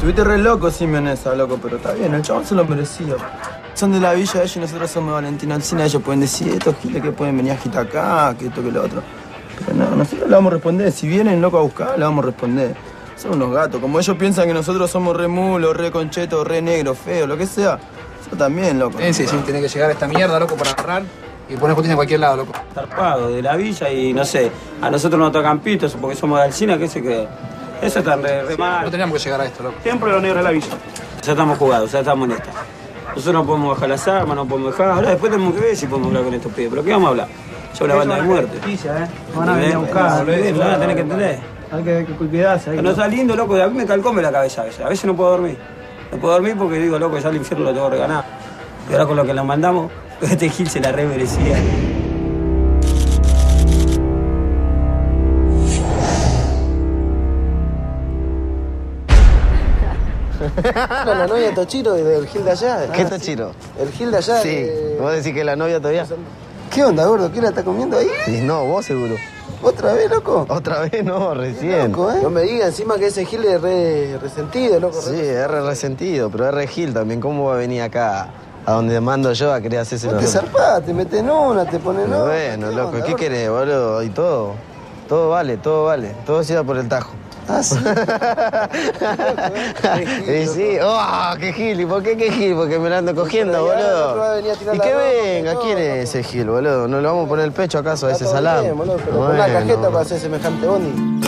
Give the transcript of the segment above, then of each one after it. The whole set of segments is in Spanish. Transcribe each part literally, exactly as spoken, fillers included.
Estuviste re loco, Simeonesa, loco, pero está bien, el chabón se lo merecía. Son de la villa ellos y nosotros somos de Valentina Alsina. Ellos pueden decir, estos giles que pueden venir a agitar acá, que esto, que lo otro. Pero no, nosotros le vamos a responder. Si vienen loco a buscar, le vamos a responder. Son unos gatos. Como ellos piensan que nosotros somos re mulos, re conchetos, re negros, feos, lo que sea. Eso también, loco. Sí, sí, sí, tiene que llegar a esta mierda, loco, para agarrar y poner justicia en cualquier lado, loco. Zarpado, de la villa y no sé, a nosotros nos tocan pitos porque somos de Alsina, ¿qué se cree? Eso está re, re mal. No teníamos que llegar a esto, loco. Siempre los negros de la villa. Ya estamos jugados, ya estamos en esta. Nosotros no podemos bajar las armas, no podemos dejar. Ahora después tenemos que ver si podemos hablar con estos pibes. ¿Pero qué vamos a hablar? Ya una banda de muerte. Justicia, ¿eh? Van a venir a buscar. Lo van a tener que entender. Hay que, que cuidarse. Que no está lindo, loco. A mí me calcome la cabeza a veces. A veces no puedo dormir. No puedo dormir porque digo, loco, ya el infierno lo tengo que reganar. Y ahora con lo que nos mandamos, este Gil se la re merecía. La novia de Tochiro del Gil de allá. ¿Qué Tochiro? El Gil de allá. Sí, de... ¿vos decís que la novia todavía? ¿Qué onda, gordo? ¿Qué la está comiendo ahí? Sí, no, vos seguro. ¿Otra vez, loco? Otra vez no, recién. Loco, ¿eh? No me diga encima que ese Gil es re resentido, loco. Sí, es re resentido, pero es re Gil también. ¿Cómo va a venir acá a donde mando yo a querer hacerse no los te zarpás, te meten una, te ponen otra. Bueno, loco, ¿qué querés, boludo? Y todo. Todo vale, todo vale. Todo se da por el tajo. Ah, sí. Y sí, oh, qué Gil, ¿y por qué qué Gil? Porque me la ando cogiendo, boludo. Y que venga, ¿quién es ese Gil, boludo? ¿No le vamos a poner el pecho acaso a ese salame? Bien, boludo, pero con una cajeta para hacer semejante bondi.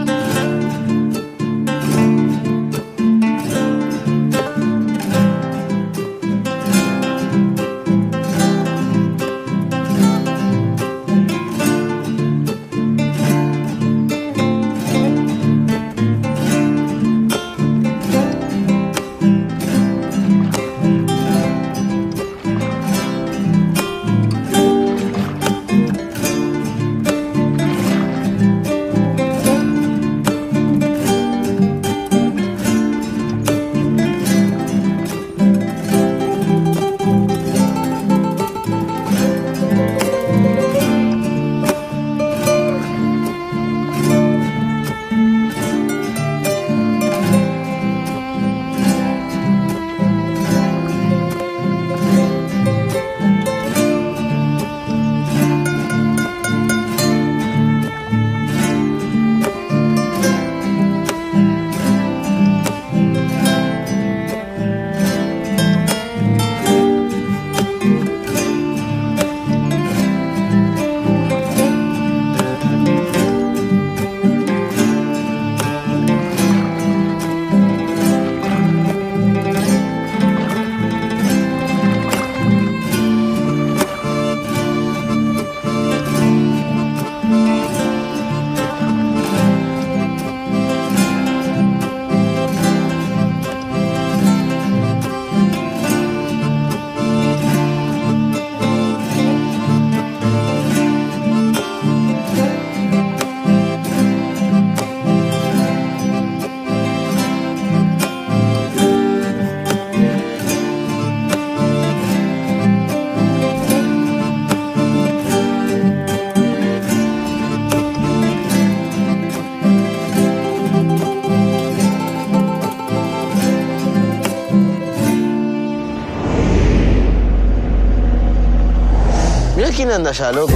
¿Quién anda allá, loco?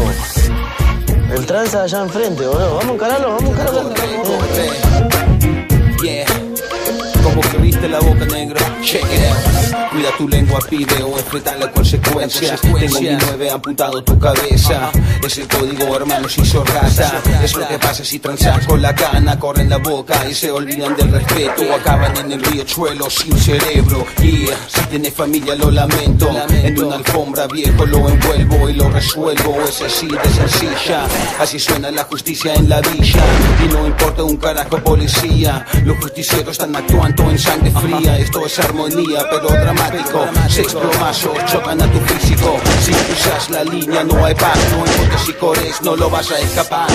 El tranza allá enfrente, boludo. Vamos a encararlo, vamos a encararlo. Yeah. Como que viste la boca, negro. Check it out. Cuida tu lengua, pibe, o enfrenta la consecuencia. Tengo mi nueve amputado tu cabeza. Es el código, hermano, si sos rata. Es lo que pasa si transas con la cana. Corren la boca y se olvidan del respeto. O acaban en el riachuelo sin cerebro. Yeah. Si tienes familia, lo lamento. En una alfombra viejo lo envuelvo y lo resuelvo. Es así de sencilla. Así suena la justicia en la villa. Y no importa un carajo policía. Los justicieros están actuando en sangre fría. Esto es armonía, pero dramático. Seis plomazos chocan a tu físico. Si cruzas la línea no hay paz. No importa si corres, no lo vas a escapar.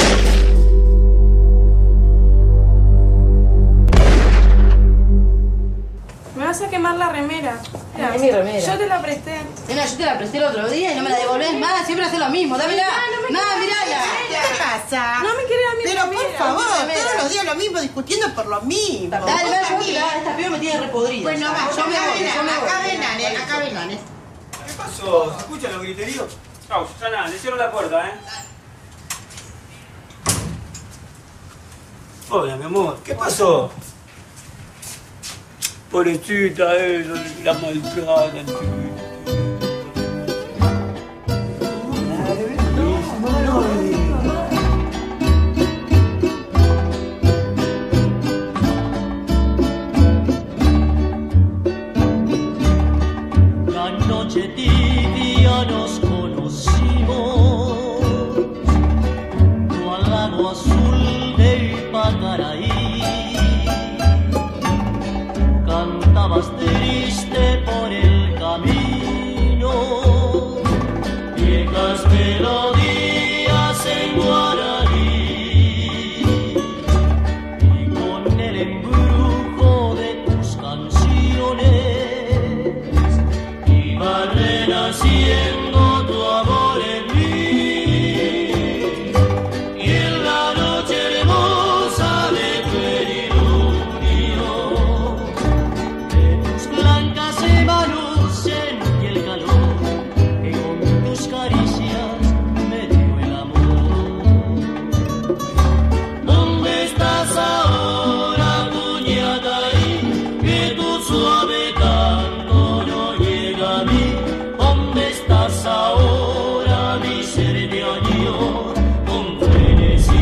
Me vas a quemar la remera. Mira, es mi remera. Yo te la presté. Nena, yo te la presté el otro día y no me la devolvés más. Siempre haces lo mismo. Dámela. No, no me Nada, querés, mirala. no me ¿Qué te pasa? No me querés a mi Pero remera. por favor, todos los días lo mismo. mismo, discutiendo por lo mismo. Dale, dale, yo, esta piba me tiene repodrida. Bueno, va, yo me voy, yo me voy. Acá ven, acá ven. ¿Qué pasó? ¿Se escuchan los griteríos? Chau, Susana, le cierro la puerta, ¿eh? Hola, mi amor, ¿qué pasó? Pobrecita, eh, la maltratan, chiquita. La noche tibia nos conocimos, tu al lado azul del Pacaraí. Cantabas triste por el camino, viejas melodías en guaraní, y con el embrujo de tus canciones iba renaciendo tu amor en mí, y en la noche hermosa de plenilunio blancas manos sentí el calor que con tus caricias me dio el amor. ¿Dónde estás ahora, cuñada? Que tu suave canto no llega a mí. ¿Dónde estás ahora, mi ser de año con frenesí?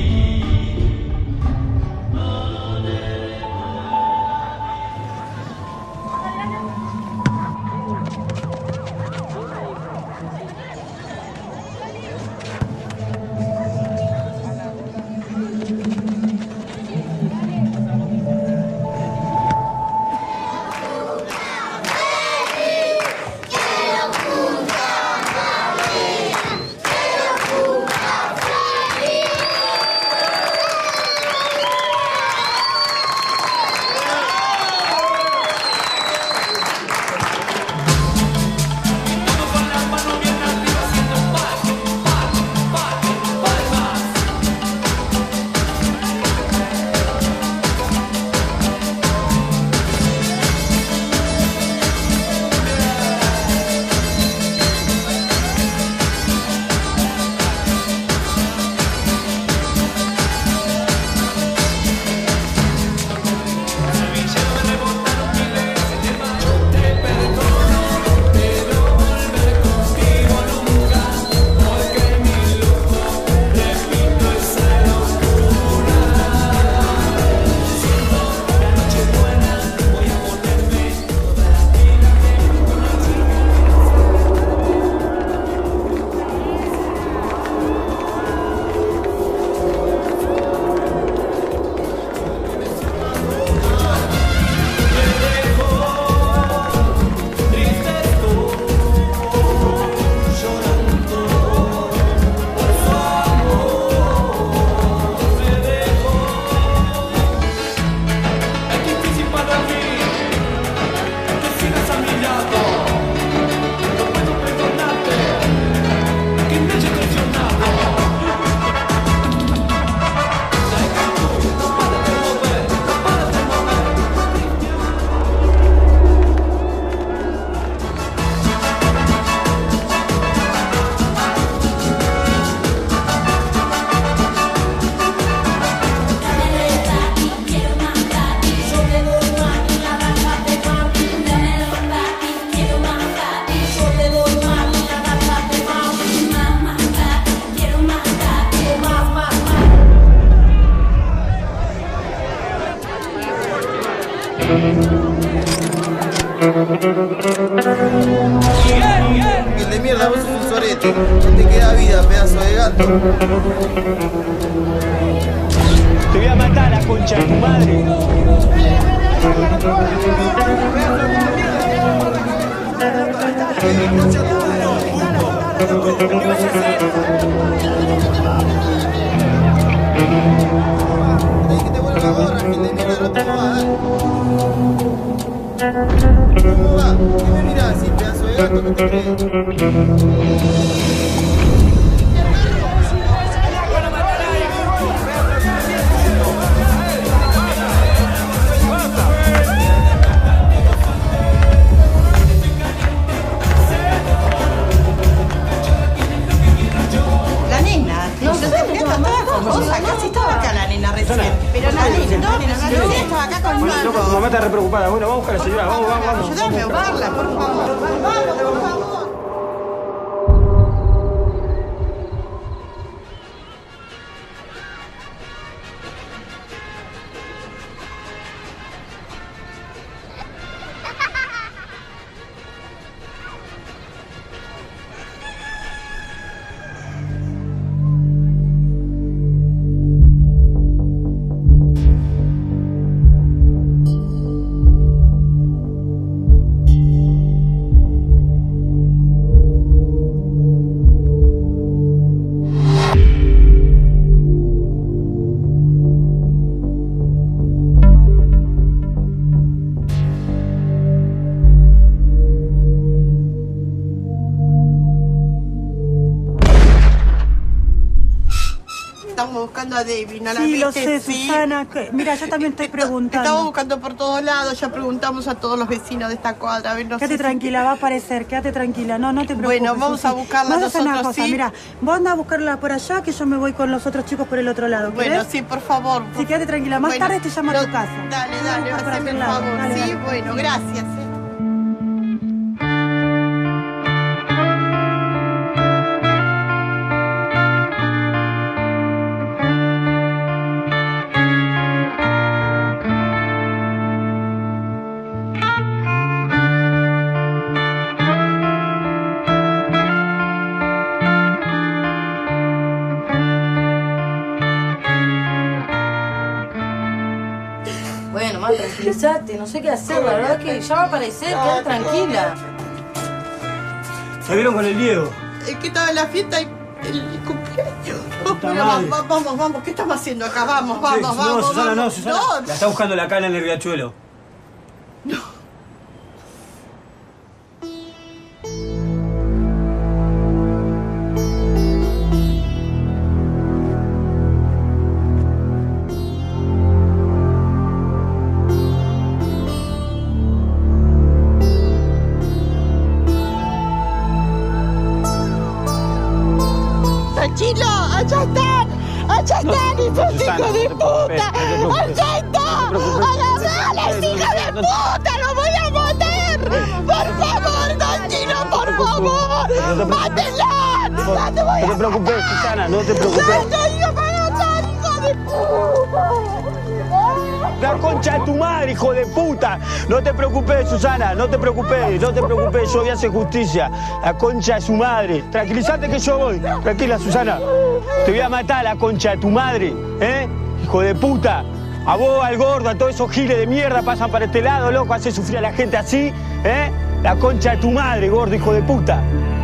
El de mierda, vos sos un sorete. No te queda vida, pedazo de gato. Te voy a matar a la concha de tu madre. ¿Qué vas a hacer? Que te vuelva la gorra, el de mierda, no te va a dar. ¿Cómo va? ¿Qué me mirás así, pedazo de gato? ¿No te crees? Susana. Pero no, no, pero no, estaba acá conmigo. Loco, mamá está re preocupada. Bueno, vamos a buscar a la señora. Vamos, vamos, vamos. Ayúdame a ahogarla, por favor. Vamos, por favor. Estamos buscando a Debbie, ¿no la Sí, viste? lo sé, Sí. Susana. que- Mira, yo también estoy preguntando. Estamos buscando por todos lados, ya preguntamos a todos los vecinos de esta cuadra. A ver, no Quédate sé si- tranquila, va a aparecer, quédate tranquila, no, no te preocupes. Bueno, vamos a Susi. buscarla Vamos a hacer una nosotros, cosa, ¿sí? mira, vos andá a buscarla por allá, que yo me voy con los otros chicos por el otro lado, ¿querés? Bueno, sí, por favor. Sí, quédate tranquila, más Bueno, tarde te llamo a tu no, casa. Dale, dale, Vamos por hazme aquel el lado, favor. dale, Sí, dale. bueno, gracias. eh. Bueno, mamá, tranquilízate, no sé qué hacer, la verdad que ya va a aparecer, quédate tranquila. Salieron con el Diego. Es que estaba en la fiesta y el cumpleaños. Puta Bueno, madre. vamos, vamos, vamos, ¿qué estamos haciendo acá? Vamos, vamos, Sí, vamos. no, Susana, vamos. no, Susana. La está buscando la cana en el riachuelo. Tranquilo, allá están, allá están, esos Susana, hijos de no te preocupes, puta. no te preocupes. Allá está, agarrales, hija de puta, los voy a matar. Por favor, tranquilo, por favor, mátenla. No te voy No te a preocupes, Susana, no te preocupes. matar, hijo de matar, hijo de puta. La concha de tu madre, hijo de puta. No te preocupes, Susana, no te preocupes, no te preocupes, yo voy a hacer justicia. La concha de su madre. Tranquilízate que yo voy. Tranquila, Susana. Te voy a matar, la concha de tu madre, ¿eh? Hijo de puta. A vos, al gordo, a todos esos giles de mierda pasan para este lado, loco, hace sufrir a la gente así, ¿eh? La concha de tu madre, gordo, hijo de puta.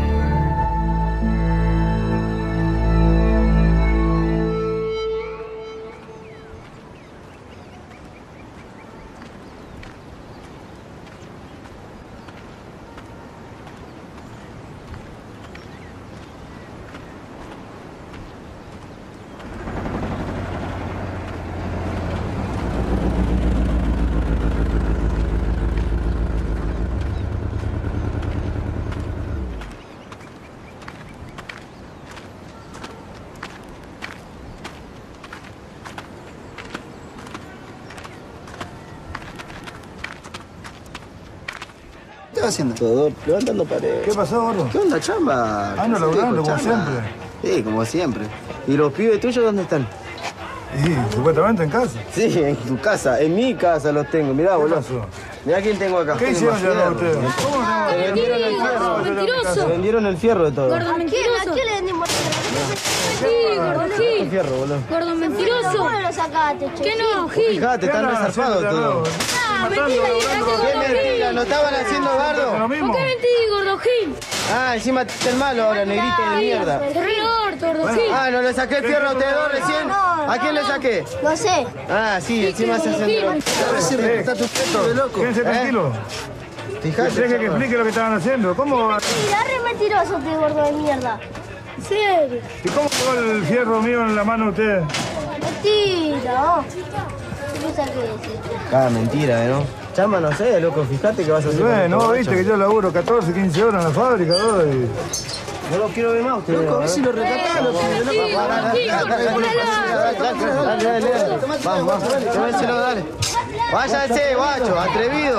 ¿Qué estás haciendo? Todo, levantando paredes. ¿Qué pasó, gordo? ¿Qué onda, chamba? Ah, no, ¿Qué laburando, haces, como chamba? siempre. Sí, como siempre. ¿Y los pibes tuyos dónde están? Sí, supuestamente en casa. Sí, en tu casa, en mi casa los tengo. Mirá, ¿Qué boludo. pasó? Mirá quién tengo acá. ¿Qué Tengo hicieron más ya fierro. ustedes? ¿Cómo no? Te vendieron el fierro. Mentiroso. Te vendieron el fierro de todo. Gordo mentiroso. ¿A quién le vendimos? Sí, gordo El Gil. fierro, boludo. Gordo mentiroso. ¿Cómo lo sacaste, che? ¿Qué no, Gil? Fijate, están resarpados todos. Ah, mentira, ¿Qué gordo mentira? Gil. ¿No estaban haciendo bardo? Lo mismo. ¿Por qué mentí, gordo Gil? Ah, encima está el malo ahora, negrito de mierda. Te re orto, gordo Gil. Ah, ¿no le saqué el fierro a ustedes dos recién? ¿A quién le saqué? No sé. Ah, sí, encima se hacen de loco. Está tu pecho de loco. Quédense ¿Eh? tranquilos. Fijate, Deje que chapa. explique lo que estaban haciendo. ¿Cómo, Mira, re mentiroso, este gordo de mierda. ¿En serio? ¿Y cómo llegó el fierro mío en la mano de ustedes? Mentira, ¿no? ¿Qué saqué ese? Ah, mentira, ¿no? Chama, no sé, loco, fíjate que vas a hacer. Bueno, vos viste que yo laburo catorce, quince horas en la fábrica, ¿no? Y No lo quiero ver más usted. Loco, a ver si lo recatás, loco. Dale, dale, dale. Vamos, vamos. Tómenselo, dale. Váyanse, guacho, atrevido.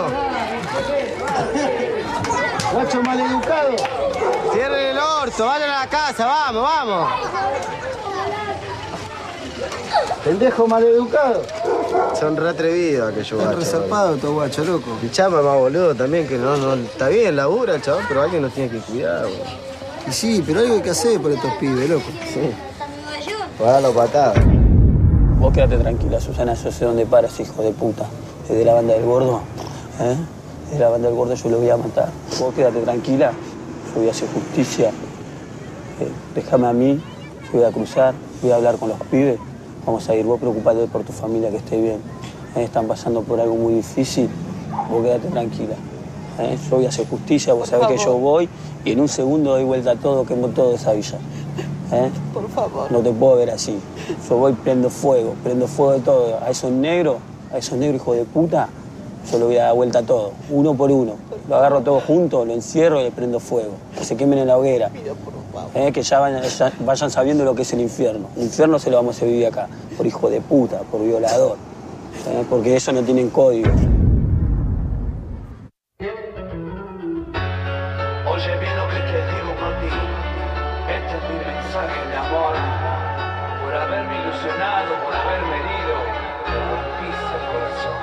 Guacho maleducado. Cierren el orto, vayan a la casa, vamos, vamos. Pendejo maleducado. Son re atrevidos aquellos Están guachos. resarpados estos guachos, loco. Mi chama más boludo también, que no, no, está bien, labura el chaval, pero alguien nos tiene que cuidar, güey. Y sí, pero algo hay que hacer por estos pibes, loco. Sí. Para darlo patadas. Vos quédate tranquila, Susana, yo sé dónde paras, hijo de puta. Desde la banda del gordo, ¿eh? Desde la banda del gordo yo lo voy a matar. Vos quédate tranquila, yo voy a hacer justicia. Eh, déjame a mí, yo voy a cruzar, voy a hablar con los pibes. Vamos a ir, vos preocupate por tu familia que esté bien. ¿Eh? Están pasando por algo muy difícil, vos quédate tranquila. ¿Eh? Yo voy a hacer justicia, vos sabés que yo voy y en un segundo doy vuelta a todo, quemo todo esa villa. ¿Eh? Por favor. No te puedo ver así. Yo voy, prendo fuego, prendo fuego de todo. A esos negros, a esos negros hijos de puta, yo le voy a dar vuelta a todo, uno por uno. Lo agarro todo junto, lo encierro y le prendo fuego. Que se quemen en la hoguera. ¿Eh? Que ya vayan, ya vayan sabiendo lo que es el infierno. El infierno se lo vamos a vivir acá, por hijo de puta, por violador. ¿Eh? Porque eso no tienen código. Oye bien lo que te digo, mami. Este es mi mensaje de amor. Por haberme ilusionado, por haberme herido, me rompiste el corazón.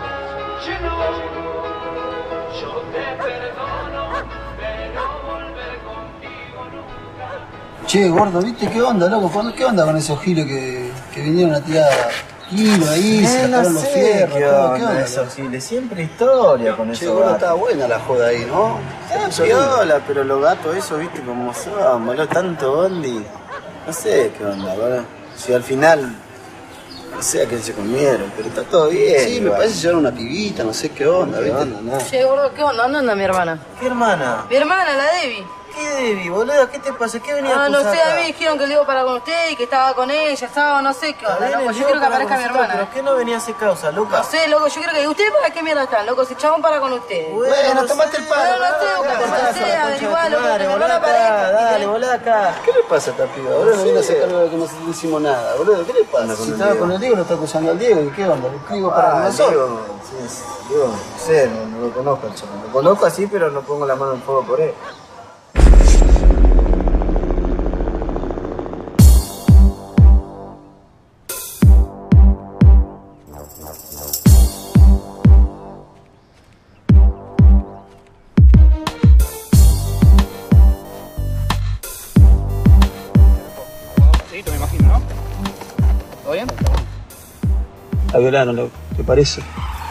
Yo te perdono, pero volver contigo nunca. Che, gordo, ¿viste qué onda, loco? ¿Cuándo- ¿Qué onda con esos giles que, que vinieron a tirar kilos ahí, se Eh, no sacaron los sé fierros, qué todo? onda ¿Qué onda? esos giles, siempre historia con Che, esos gordo, gatos. estaba buena la joda ahí, ¿no? Está piola, pero los gatos esos, viste cómo son, boludo, tanto bondi. No sé qué onda, boludo. Si al final, no sé a quién se comieron, pero está todo bien. Sí, me igual. parece llevar una pibita, no sé qué onda, ¿Qué ¿viste? onda? Nada. Che, gordo, ¿qué onda? ¿Dónde anda mi hermana? ¿Qué hermana? Mi hermana, la Debbie. ¿Qué Debbie, boludo? ¿Qué te pasa? ¿Qué venía Ah, a no acusar sé, a acá? mí dijeron que le iba para con usted y que estaba con ella, estaba, no sé qué onda, Está bien, loco. el Yo quiero que loco, aparezca mi pero hermana. ¿Pero qué no venía a hacer causa, loca? No sé, loco, yo quiero que... ¿Ustedes para qué mierda están, loco? Si el chabón para con usted. Bueno, tomate el palo. No, no sé, busca por hacer, averigualo, que mi hermana acá, aparezca. dale, volá acá. ¿Qué le pasa a esta piba, boludo? No viene a hacer cargo de que no hicimos nada, boludo. ¿Qué le pasa? Si estaba con el Diego, lo está acusando al Diego, ¿y qué onda? ¿Le digo para Ah, con nosotros? Diego, sí, sí, Diego, no sé, no, no lo conozco al chaval. Lo conozco así, pero no pongo la mano en fuego por él. Sí, me imagino, ¿no? ¿Todo bien? La violaron, loco, ¿te parece?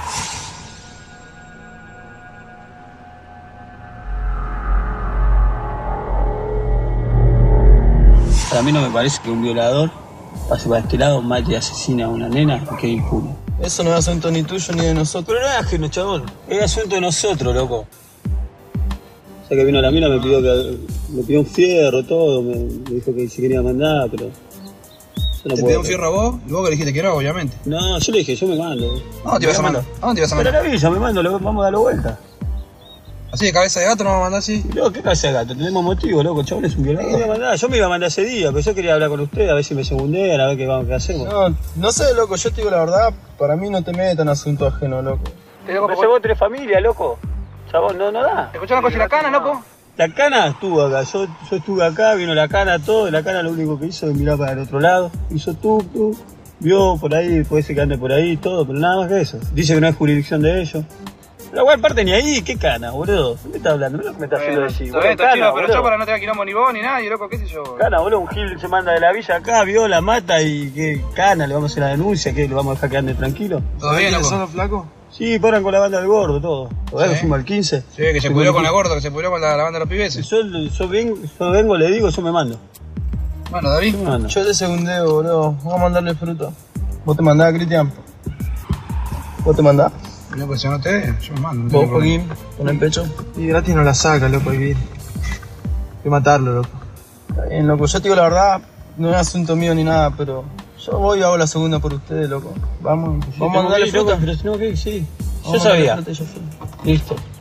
Para mí no me parece que un violador pase para este lado, mate y asesine a una nena y quede impune. Eso no es asunto ni tuyo ni de nosotros. Pero no es ajeno, chabón. Es asunto de nosotros, loco. O sea que vino la mina, me pidió que me pidió un fierro, todo, me, me dijo que si quería mandar, pero... yo no ¿Te puedo. pidió un fierro a vos? Y vos que dijiste que no, obviamente. No, yo le dije, yo me mando. ¿A dónde te ibas a mandar? ¿A dónde te ibas a Pero mandar? la villa, me mando, lo- vamos a darlo vuelta. ¿Así de cabeza de gato no vamos a mandar así? No, ¿qué cabeza de gato? Tenemos motivo, loco, el chabón es un violador. Yo me iba a mandar, yo me iba a mandar ese día, pero yo quería hablar con usted, a ver si me segundean, a ver qué, vamos, qué hacemos. No, no sé, loco, yo te digo la verdad, para mí no te metas en asunto ajeno, loco. Pero vos tenés familia, loco. Chabón, no, no da. ¿Te escucharon con la cana, loco? La cana estuvo acá, yo, yo estuve acá, vino la cana todo, y la cana lo único que hizo es mirar para el otro lado, hizo tú, tú, vio por ahí, puede ser que ande por ahí, todo, pero nada más que eso. Dice que no es jurisdicción de ellos. Pero igual parte ni ahí, ¿qué cana, boludo? ¿Qué me estás hablando? No es lo que me estás haciendo decir. Está bien, está Cana, chido, pero boludo. yo para no te dar quilombo ni vos ni nadie, loco, qué sé yo. Cana, boludo, un gil se manda de la villa acá, viola, mata y qué cana, le vamos a hacer la denuncia, que lo vamos a dejar que ande tranquilo. ¿Todo bien, loco? ¿Sos flaco? Sí, paran con la banda del gordo, todo. ¿Verdad que Sí. fuimos al quince? Sí, que se pudrió con la gordo, que se pudrió con la, la banda de los pibeses. Yo, yo, vengo, yo vengo, le digo, yo me mando. Bueno, David. Yo me mando. Yo te segundeo, boludo. Vamos a mandarle fruta. ¿Vos te mandás, Cristian? ¿Vos te mandás? Loco, si no te, yo me mando. no ¿Vos, tengo problema. Joaquín? ¿Con el pecho? Y gratis no la saca, loco, el Hay que matarlo, loco. Está bien, loco. Yo te digo la verdad, no es asunto mío ni nada, pero yo voy y hago la segunda por ustedes, loco. Vamos, Sí, vamos a tengo mandarle que ir, loco, fruta. pero si no, que sí. Yo Vamos a mandarle sabía. fruta y yo fui. Listo.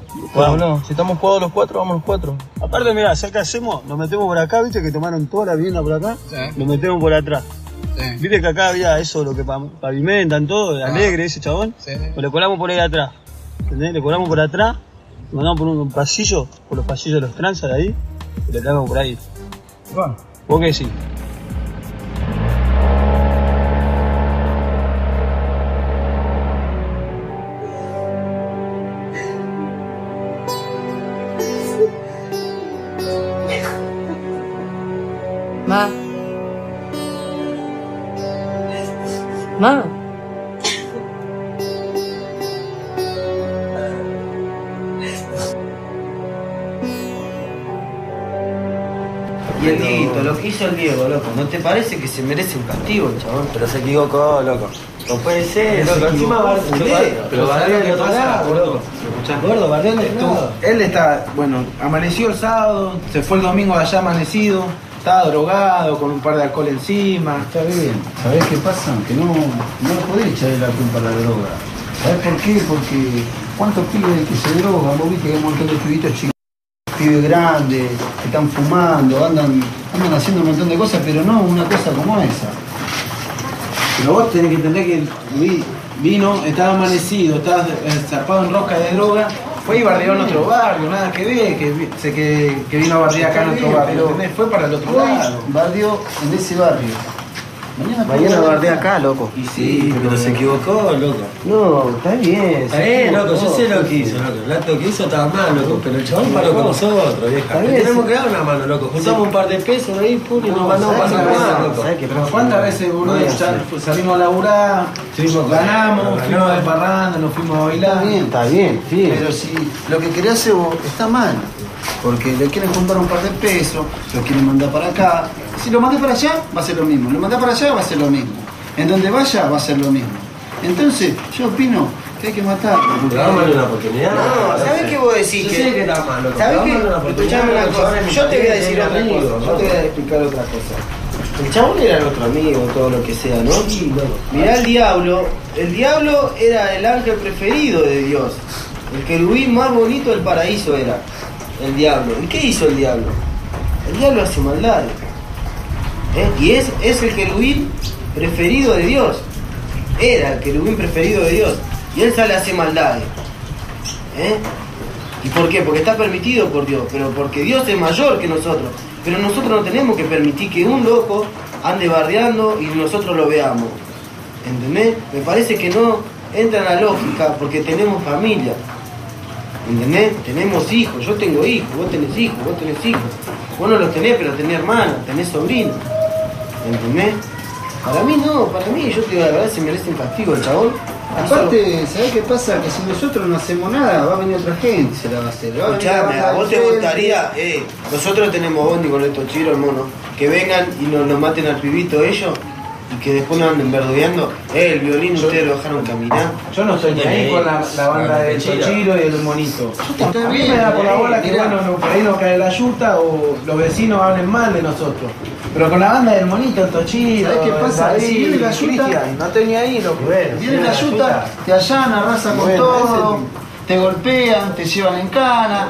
Bueno, no, si estamos jugados los cuatro, vamos los cuatro. Aparte, mirá, ¿sabes qué hacemos? Nos metemos por acá, viste que tomaron toda la vivienda por acá. Sí. Nos metemos por atrás. Sí. Viste que acá había eso, lo que pavimentan todo, el alegre ese chabón. Sí. Pues le colamos por ahí atrás. ¿Entendés? Le colamos por atrás, nos mandamos por un pasillo, por los pasillos de los tranzas de ahí, y le traemos por ahí. Bueno. ¿Vos qué decís? Ma. Ma. Y el Dieguito, lo que hizo el Diego, loco, ¿no te parece que se merece un castigo el chabón? Pero se equivocó, loco. No puede ser, Se loco, encima equivocó, va culé. Pero bardeó ¿sabés lo que pasa, gordo? Gordo, bardeó de Estuvo- todo. Él está, bueno, amaneció el sábado, se fue el domingo allá amanecido, estaba drogado, con un par de alcohol encima. Está bien. ¿Sabés qué pasa? Que no, no le podés echarle la culpa a la droga. ¿Sabés por qué? Porque ¿cuántos pibes que se drogan? Vos viste que hay un montón de pibitos chicos, pibes grandes, que están fumando, andan, andan haciendo un montón de cosas, pero no una cosa como esa. Pero vos tenés que entender que vi- vino, estaba amanecido, estaba eh, zarpado en rosca de droga, fue y bardeó en otro barrio, nada que ver, que, vi- sé que, que vino a bardear acá en otro barrio, ¿entendés? Fue para el otro lado. Bardeó en ese barrio. Mañana, Mañana bardea acá, loco. Y sí, Pero se equivocó, loco. No, está bien. Está bien, loco, yo sé lo que hizo, loco. El acto que hizo estaba mal, loco. Pero el chabón paró con nosotros, vieja. Está Le bien, tenemos sí. que dar una mano, loco. Juntamos un par de pesos ahí, pum, y nos No, mandamos ¿sabés para qué pasar pasa? loco. ¿Sabés qué Pero pasa? ¿cuántas veces, boludo, No, ya sí. salimos a laburar, Estuvimos ganamos, ganamos. fuimos de parranda, nos fuimos a bailar? Está bien, Está bien, sí. pero si lo que querés hacer vos está mal, porque le quieren juntar un par de pesos, lo quieren mandar para acá. Si lo mandé para allá, va a ser lo mismo. Lo mandé para allá, va a ser lo mismo. En donde vaya, va a ser lo mismo. Entonces, yo opino que hay que matarlo. Pero dámosle una oportunidad. No, ¿sabés qué vos decís? Yo que... sé que está mal, loco. ¿Sabés qué? Dámosle una oportunidad. Escuchame una El cosa. chabón es Yo te voy a mi decir otra amigo, cosa. Yo te voy a explicar otra cosa. El chabón era nuestro amigo, todo lo que sea, ¿no? Sí, loco. Mirá el diablo. El diablo era el ángel preferido de Dios. El querubín más bonito del paraíso era. El diablo. ¿Y qué hizo el diablo? El diablo hace maldades. ¿Eh? Y es, es el querubín preferido de Dios. Era el querubín preferido de Dios. Y él sale a hacer maldades. ¿Eh? ¿Y por qué? Porque está permitido por Dios, pero porque Dios es mayor que nosotros. Pero nosotros no tenemos que permitir que un loco ande bardeando y nosotros lo veamos. ¿Entendés? Me parece que no entra en la lógica porque tenemos familia. ¿Entendés? Tenemos hijos, yo tengo hijos, vos tenés hijos, vos tenés hijos. Vos no los tenés, pero tenés hermanos, tenés sobrinos. ¿Entendés? Para mí no, para mí, yo te digo la verdad, se merece un castigo el chabón. Aparte, ¿sabés qué pasa? Que si nosotros no hacemos nada, va a venir otra gente, se la va a hacer. Va a venir la Escuchame, banda ¿a vos del te frente. gustaría? Eh, nosotros tenemos bondi con estos chiros, mono, que vengan y nos, nos maten al pibito ellos y que después nos anden verdugueando. Eh, el violín ustedes lo dejaron caminar. Yo no estoy ni ahí con la, la banda del Tochiro y el Monito. A mí me da por la bola que bueno, no, por ahí no cae la yuta o los vecinos hablen mal de nosotros. Pero con la banda del Monito, el Tochiro, ¿Sabés qué pasa? David, Si viene la yuta, Cristian, no estoy ni ahí, loco. Viene la yuta, te allanan, arrasan con Bueno, todo, te golpean, te llevan en cana,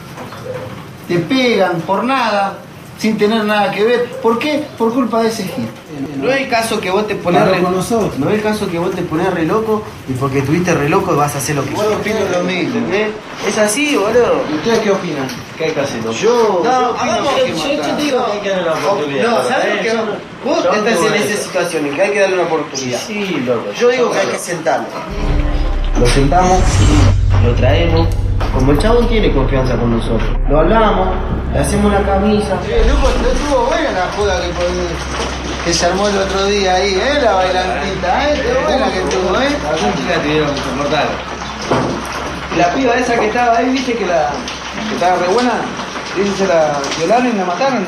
te pegan por nada, sin tener nada que ver. ¿Por qué? Por culpa de ese gil. No es el caso que vos te pones Paró re... con nosotros. No es el caso que vos te pones re loco y porque estuviste re loco vas a hacer lo que Yo opino lo mismo. ¿entendés? Es así, boludo. ¿Y ustedes qué opinan? ¿Qué hay que hacer? Yo, No, yo opino hagamos que hay que que Yo, yo matar. te digo que hay que darle una oportunidad. No, loco, ¿sabes eh, lo que yo- vos yo estás no en voy a esa decir. situación en que hay que darle una oportunidad? Sí, loco. Yo digo que hay que sentarlo. Lo sentamos, lo traemos. Como el chabón tiene confianza con nosotros, lo hablamos, le hacemos una camisa. Eh, loco, estuvo buena la joda que, que se armó el otro día ahí, ¿eh? La bailantita, ¿eh? Qué buena que estuvo, ¿eh? Las chicas te dieron mortal. Y la piba esa que estaba ahí, viste que la que estaba re buena, dice se la violaron y la mataron.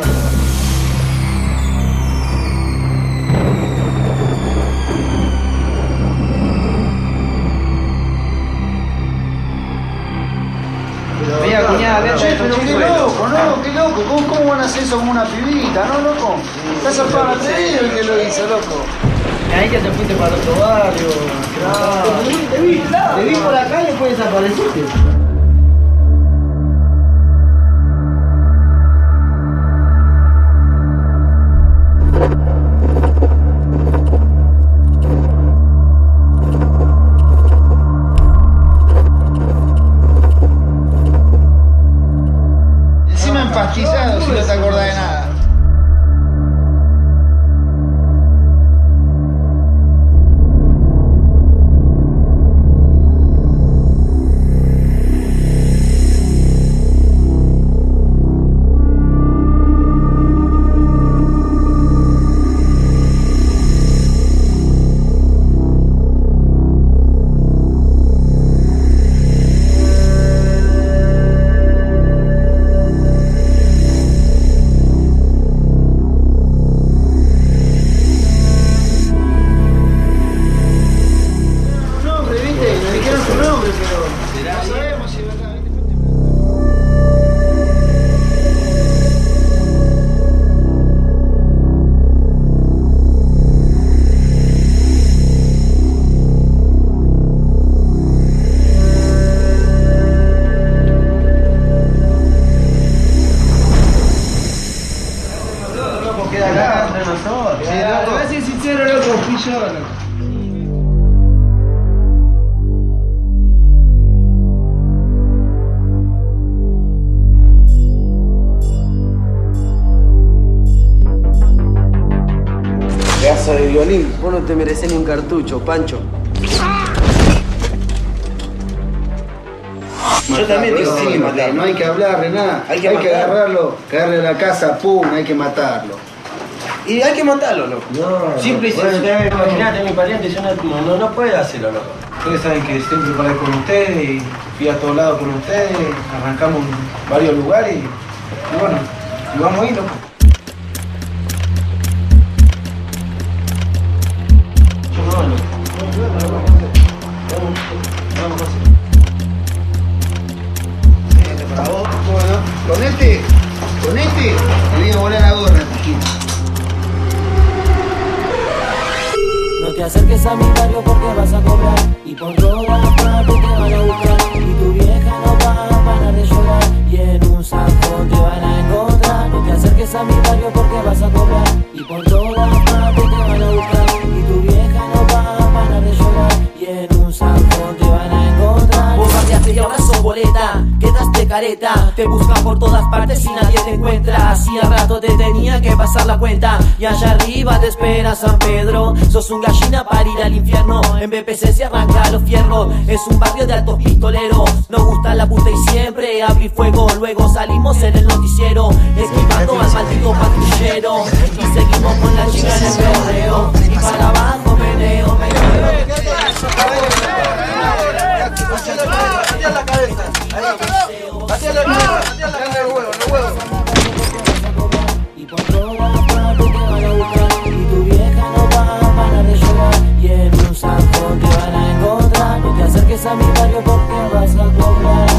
Mira, cuñada, de Che, pero qué loco, no, qué loco. ¿Cómo, ¿Cómo van a hacer eso con una pibita, no, loco? Está zarpado atrevido el que lo hizo, loco. Ahí que te fuiste para otro barrio. Te vi, te vi por acá y después desapareciste. Vos no te merecés ni un cartucho, Pancho. Yo también digo, sí, matar. No hay que hablarle nada. Hay que, hay que agarrarlo, caerle a la casa, pum, hay que matarlo. Y hay que matarlo, loco. No, Simple y no, sencillo. bueno, Imagínate, mi pariente, yo no, no, no puedo hacerlo, loco. Ustedes saben que siempre paré con ustedes y fui a todos lados con ustedes, arrancamos en varios lugares y, y bueno, y vamos ahí, loco. Para vos, bueno, con este, con este, me voy a volar a gorra, tranquilo. No te acerques a mi barrio porque vas a cobrar y por todas partes te van a buscar y tu vieja no va a parar de llorar y en un zafón te van a encontrar. No te acerques a mi barrio porque vas a cobrar y por todas partes te van a buscar y tu vieja no va a parar de llorar y en un zafón te van a encontrar. Vos cambiaste y ahora sos boleta, quedaste careta, te buscan por todas partes y nadie te encuentra. Hacía rato te tenía que pasar la cuenta y allá arriba te espera San Pedro. Sos un gallina para ir al infierno, en B P C se arranca los fierros. Es un barrio de altos pistoleros, nos gusta la puta y siempre abrir fuego. Luego salimos en el noticiero, esquivando al maldito patrullero y seguimos con la chica en el perreo y para abajo meneo, meneo. Patea la cabeza. Patea la cabeza. Patea el huevo, el huevo. Y por todas partes te van a buscar y tu vieja no va a parar de llorar y en un zafón te van a encontrar. No te acerques a mi barrio porque vas a cobrar.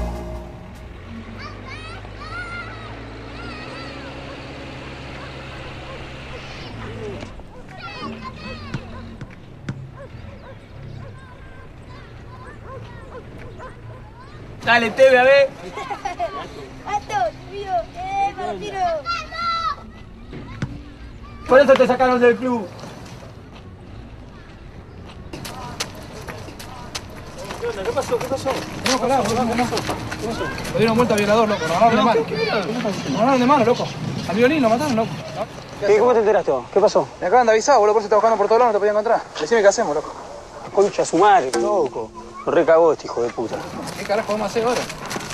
Dale, Teve, a ver. Por eso te sacaron del club. ¿Qué onda? ¿Qué pasó? ¿Qué pasó? No, pará, ¿qué pasó? ¿Qué pasó? Le dieron vuelta a violador, loco. Lo agarraron de mano. Lo agarraron de mano, loco. Al violín lo mataron, loco. ¿Qué, ¿Cómo te enteraste vos? ¿Qué pasó? Me acaban de avisar, boludo, por eso está buscando por todos lados, no te podía encontrar. Decime qué hacemos, loco. Concha a su madre, loco. Lo recagó este hijo de puta. ¿Qué carajo vamos a hacer ahora?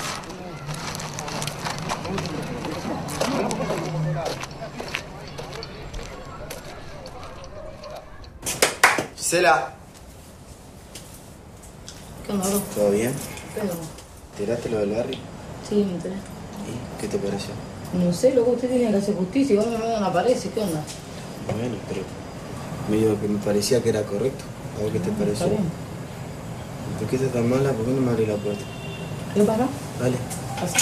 Gisela. ¿Qué onda, bro? ¿Todo bien? ¿Qué onda? ¿Te enteraste lo del Barry? Sí, me enteré. ¿Y qué te pareció? No sé, loco, usted tiene que hacer justicia, igual me no aparece, ¿qué onda? Bueno, pero medio que me parecía que era correcto. ¿A vos qué te pareció? Está bien. ¿Por qué estás tan mala? ¿Por qué no me abrís la puerta? ¿Qué pasa? Dale. Pasa.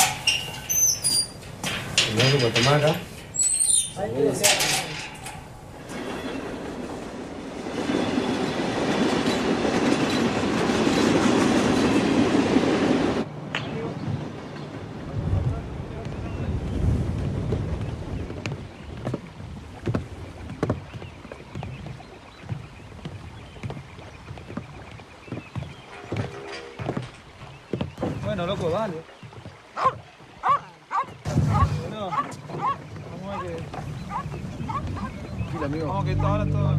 ¿Me das para tomar acá? Ay, qué deseo. Bueno, loco, dale. Bueno, vamos a ver que... Tranquilo, amigo. Vamos que ahora todo...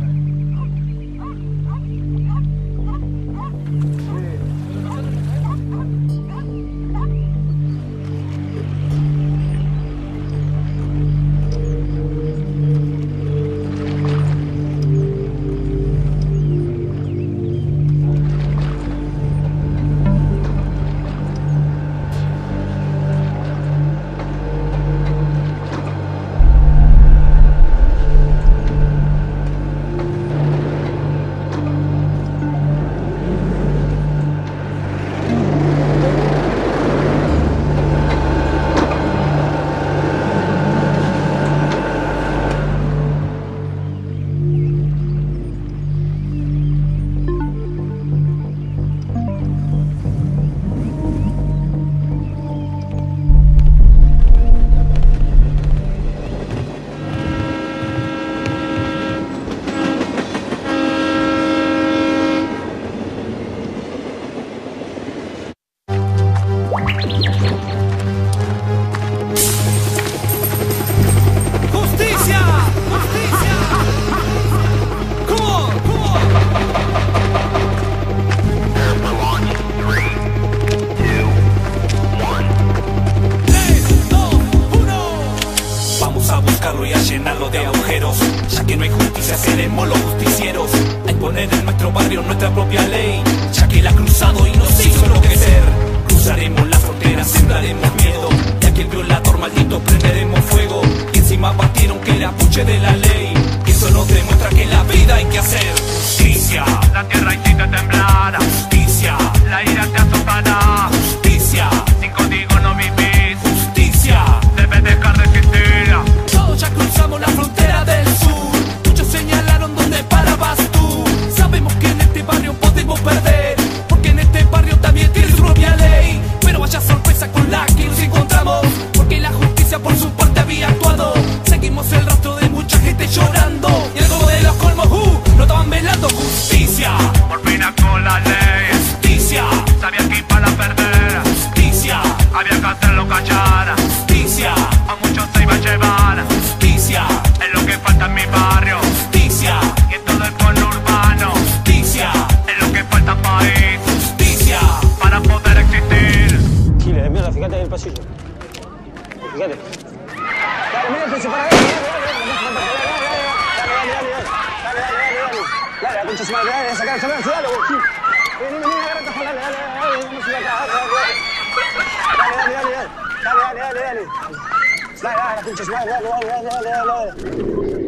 propia ley, ya que la ha cruzado y nos hizo enloquecer. Cruzaremos la frontera, sembraremos miedo, y aquel violador maldito prenderemos fuego. Y encima batieron que era puche de la ley. Eso nos demuestra que en la vida hay que hacer justicia. La tierra hiciste temblar, justicia. La ira te azotará, justicia. Sin código no vivís, justicia. Debes dejar de existir. Todos ya cruzamos la frontera del sur. Muchos señalaron dónde parabas tú. Sabemos que en este barrio podemos perder, porque en este barrio también tiene su propia ley. Pero vaya sorpresa con la que nos encontramos, porque la justicia por su parte había actuado. Seguimos el rastro de mucha gente llorando, y el gobo de los colmos, uh, no estaban velando. Justicia, por fin actuó la ley. Justicia, sabía que iban a perder. Justicia, había que hacerlo callar. Justicia, a muchos se iba a llevar. Justicia, es lo que falta en mi barrio. Justicia, y en todo el pueblo urbano. Justicia, es lo que falta en país. Justicia, para poder existir. Giles de mierda, fíjate en el pasillo. Fíjate. Dale, mira que se para ahí. Dale, la concha se va a quedar, sacar, sacar, sacar, vos, Gil. Vení, vení, agarra el cajón, dale, dale, dale, vamos a ir acá, dale, dale, dale, dale, dale, dale, dale, dale, dale, dale, la concha se va, dale, dale, dale, dale, dale.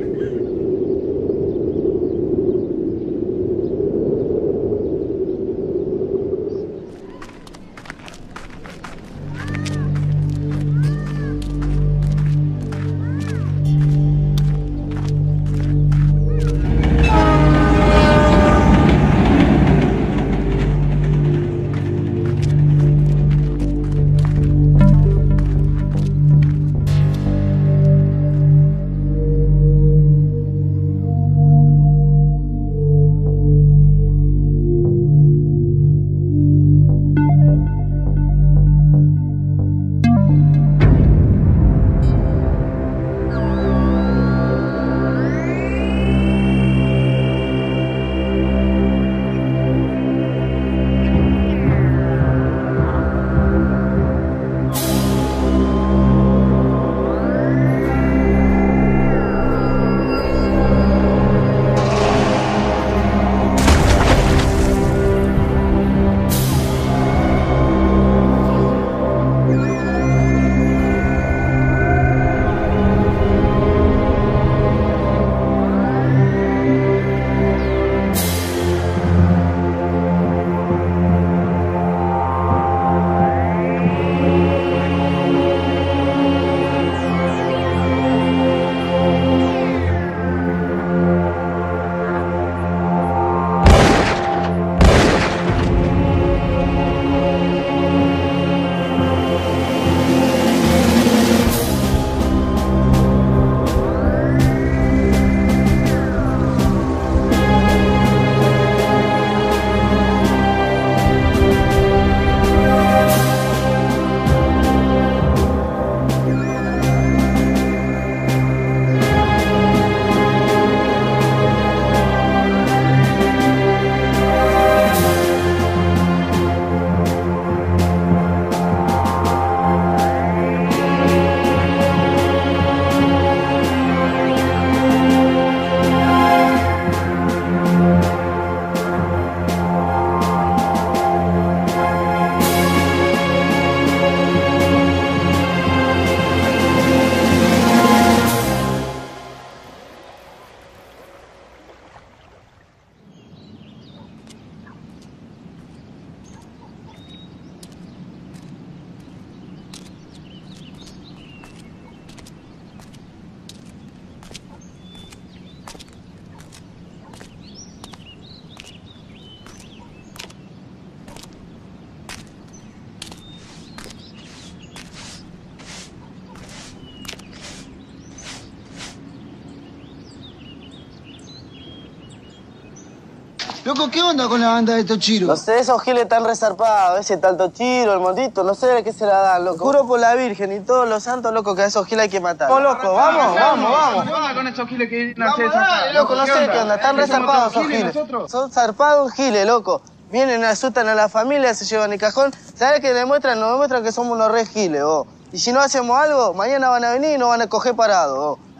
Loco, ¿qué onda con la banda de Tochiro? No sé, esos giles están resarpados. Ese tal Tochiro, el maldito, no sé de qué se la dan, loco. Juro por la Virgen y todos los santos, loco, que a esos giles hay que matar. ¡Oh, loco! ¡Vamos, vamos, vamos! ¿Qué onda con esos giles que Vamos, dale, loco, no sé qué onda. Están resarpados esos giles. Son zarpados giles, loco. Vienen, asustan a la familia, se llevan el cajón. ¿Sabes qué demuestran? Nos demuestran que somos unos re giles, vos. Y si no hacemos algo, mañana van a venir y nos van a coger parados, vos.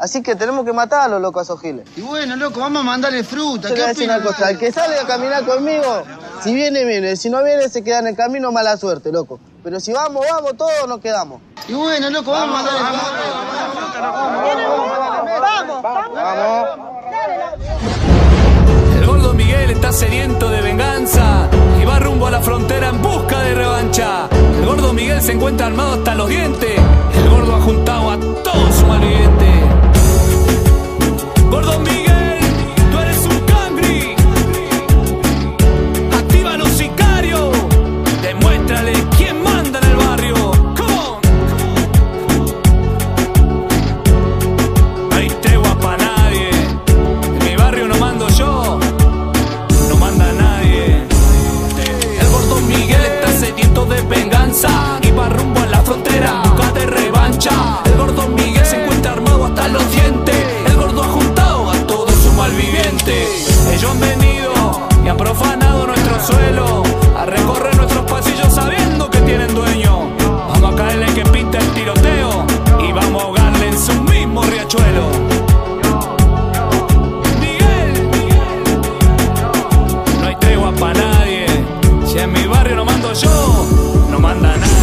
Así que tenemos que matarlo, loco, a esos giles. Y bueno, loco, vamos a mandarle fruta. Te voy a decir una cosa, el que sale a caminar conmigo, si viene, viene. Si no viene, se queda en el camino, mala suerte, loco. Pero si vamos, vamos, todos nos quedamos. Y bueno, loco, vamos a mandarle Vamos, vamos. Vamos. El gordo Miguel está sediento de venganza y va rumbo a la frontera en busca de revancha. El gordo Miguel se encuentra armado hasta los dientes. El gordo ha juntado a todo su malviviente. Gordo Miguel, tú eres un cangri. Activa a los sicarios. Demuéstrale quién manda en el barrio. Come on. No hay tregua pa' nadie. En mi barrio no mando yo. No manda nadie. El gordo Miguel está sediento de venganza y va rumbo a la frontera en busca de revancha. El gordo Miguel se encuentra armado hasta los dientes. El gordo ha juntado a todo su malviviente. Ellos han venido y han profanado nuestro suelo, a recorrer nuestros pasillos sabiendo que tienen dueño. Vamos a caerle que pinta el tiroteo y vamos a ahogarle en su mismo riachuelo. Miguel, no hay tregua pa' nadie. Si en mi barrio no mando yo, no manda nadie.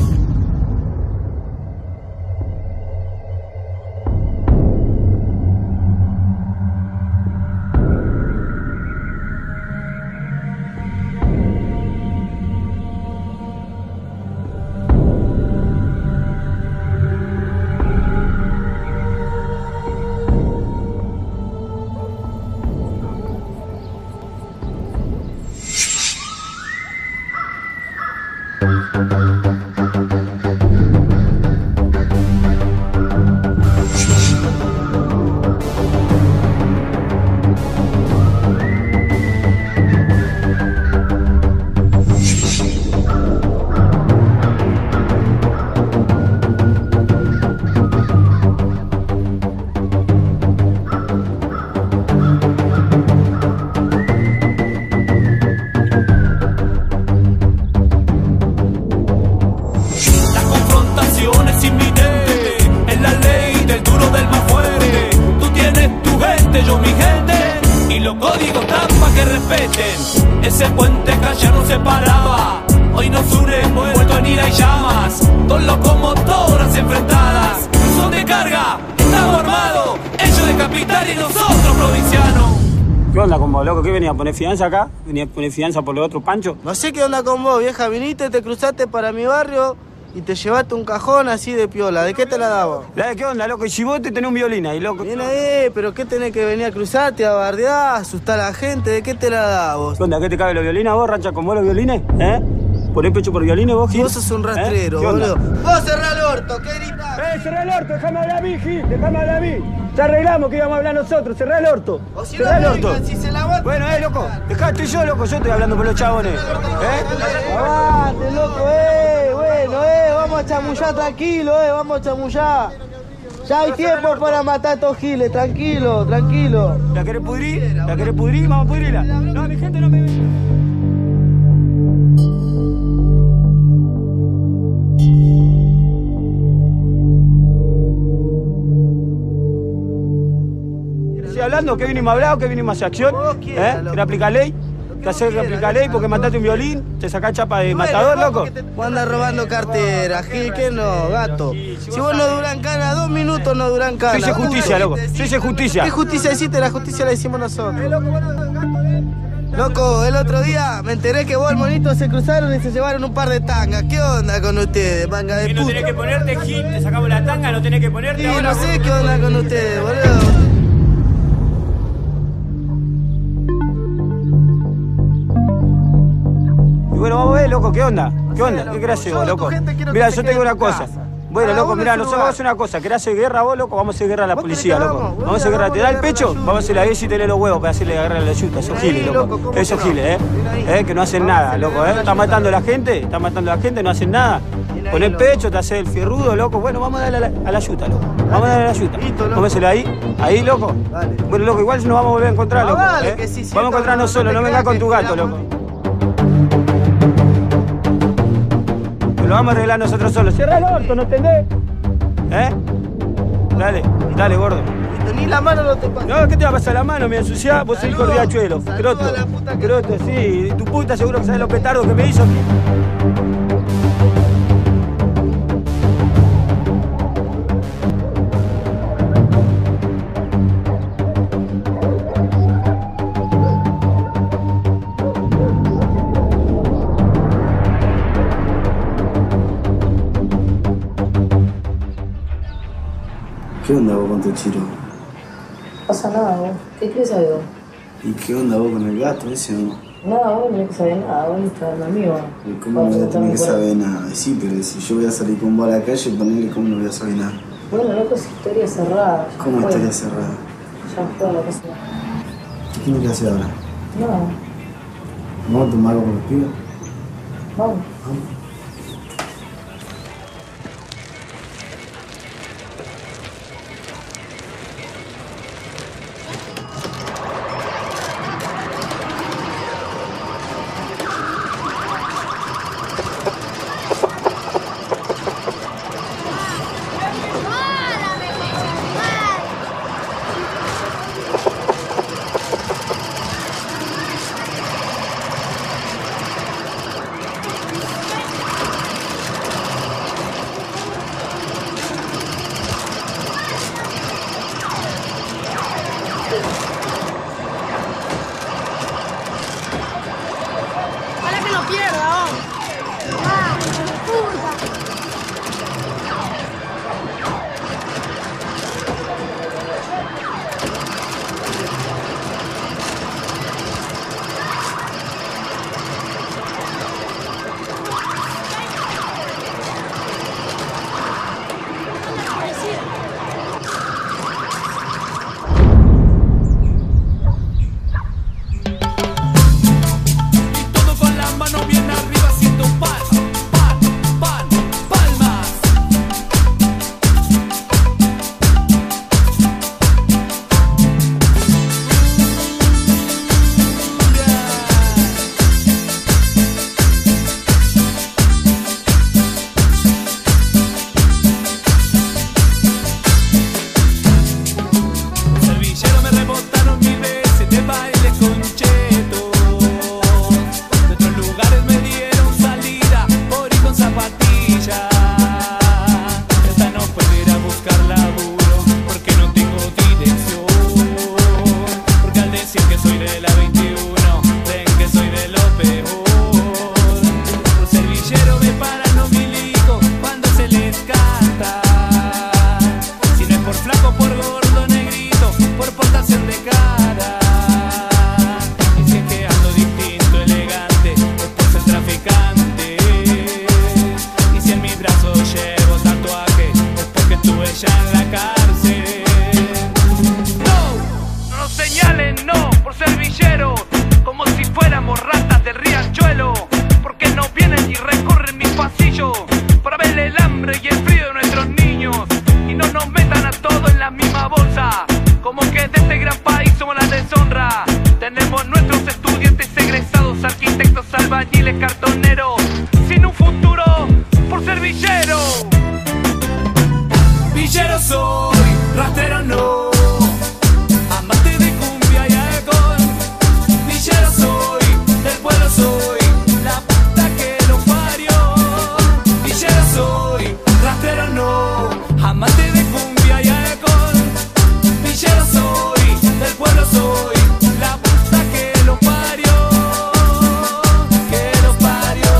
Yo mi gente y los códigos están pa' que respeten. Ese puente que ayer no se paraba, hoy nos une envuelto en ira y llamas. Dos locomotoras enfrentadas, son de carga, estamos armados. Ellos de capital y nosotros provincianos. ¿Qué onda con vos, loco? ¿Qué venía a poner fianza acá? ¿Venía a poner fianza por los otros panchos? No sé qué onda con vos, vieja. Viniste, te cruzaste para mi barrio y te llevaste un cajón así de piola. ¿De qué te la daba? ¿La de qué onda, loco? Y si vos te tenés un violín ahí, loco. Viene ahí, pero ¿qué tenés que venir a cruzarte, a bardear, asustar a la gente? ¿De qué te la da vos? ¿Qué onda? ¿Qué te cabe los violines a vos, rancha con vos los violines? ¿Eh? ¿Ponés pecho por violines vos, Gil? Vos sos un rastrero, ¿Eh? boludo. Vos cerrá el orto, ¿qué gritás? ¡Eh, cerrá el orto! ¡Déjame hablar a mí, Gil! ¡Déjame hablar a mí! Ya arreglamos que íbamos a hablar nosotros. ¡Cerrá el orto! O si ¡Cerrá el no, orto! si se la aguanta. Bueno, eh, loco. Dejate yo, loco. Yo estoy hablando con los chabones. ¿Eh? Aguante, loco, eh. Bueno, eh. Vamos a chamullar tranquilo, eh. Vamos a chamullar. Ya hay tiempo para matar a estos giles. Tranquilo, tranquilo. ¿La querés pudrir? ¿La querés pudrir? Vamos a pudrirla. No, mi gente no me... hablando, ¿qué vinimos a hablar o qué vinimos a hacer acción? ¿Eh? ¿Querés aplicar ley? ¿Te haces que aplicar ley porque mataste un violín? ¿Te sacás chapa de matador, loco? Vos andás robando cartera, Gil, que no, gato. Si vos no duran cana, dos minutos no duran cana. Yo hice justicia, loco. Yo hice justicia. ¿Qué justicia hiciste? La justicia la hicimos nosotros. Loco, el otro día me enteré que vos, el monito, se cruzaron y se llevaron un par de tangas. ¿Qué onda con ustedes, manga de puta? Y no tenés que ponerte, Gil, te sacamos la tanga, no tenés que ponerte. Sí, ahora, no sé qué onda con ustedes, boludo. Bueno, vamos a ver, loco, ¿qué onda? ¿Qué onda? ¿Qué querés hacer vos, loco? Mira, yo tengo una cosa. Bueno, loco, mirá, nosotros vamos a hacer una cosa. ¿Querés hacer guerra vos, loco? Vamos a hacer guerra a la policía, loco. Vamos a hacer guerra. ¿Te da el pecho? Vamos a hacer la guerra y tenés los huevos para hacerle guerra a la yuta. Esos giles, loco. Esos giles, ¿eh? ¿eh? Que no hacen nada, loco, ¿eh? Están matando a la gente, están matando a la gente, no hacen nada. Pon el pecho, te haces el fierrudo, loco. Bueno, vamos a darle a la, a la yuta, loco. Vamos a darle a la yuta. Vamos a hacerle ahí, ahí, loco. Bueno, loco, igual nos vamos a volver a encontrar, loco. ¿eh? Vamos a encontrarnos solos, no vengas con tu gato, loco. Lo vamos a arreglar nosotros solos. Cierra el orto, ¿no entendés? ¿Eh? Dale, dale, gordo. Ni la mano no te pasa. No, ¿qué te va a pasar la mano? Me ensuciás, vos sos corriachuelo. Croto. Croto, sí. Y tu puta seguro que sabes los petardos que me hizo. ¿Qué onda vos con tu Chiro? No pasa nada, vos. ¿Qué crees saber vos? ¿Y qué onda vos con el gato ese o no? Nada, vos no tenés que saber nada, vos estás mi amigo. ¿Y cómo no voy a tener que saber nada? Sí, pero si yo voy a salir con vos a la calle, ponele cómo no voy a saber nada. Bueno, loco, es historia cerrada. ya ¿Cómo fue. estaría cerrada? Ya fue la cosa. ¿Qué tienes que hacer ahora? No, ¿Vamos a tomar algo con los pibes? vamos. Ojalá que no pierda, vos. Ah, puta. Todo con la mano bien arriba haciendo palmas, palmas, palmas, palmas. Servillero me rebotaron mil veces de baile con cheto. De otros lugares me dieron salida por ir con zapatillas. Esta no puedo ir a buscar laburo porque no tengo dirección. Porque al decir que soy de la veintiuno, ven que soy de lo peor. Los servillero me paran los milicos cuando se les canta. Si no es por flaco, por gordo, negrito, por portación de cara. Y si es que ando distinto, elegante, es por ser traficante. Y si en mis brazos llevo tatuaje, es porque estuve ya en la cárcel. No, no nos señalen, no, por ser villeros, como si fuéramos ratas del riachuelo. Porque no vienen y recorren mis pasillos para ver el hambre y el frío de nuestros niños. Y no nos metan a todos en la misma bolsa, como que de este gran país somos la deshonra. Tenemos nuestros estudiantes egresados, arquitectos, albañiles, cartoneros, sin un futuro por ser villero. Villero soy, rastrero no, amante de cumbia y alcohol. Villero soy, del pueblo soy, la puta que lo parió. Villero soy, rastrero no, amante de cumbia y alcohol. Villero soy, del pueblo soy, la puta que lo parió, que lo parió.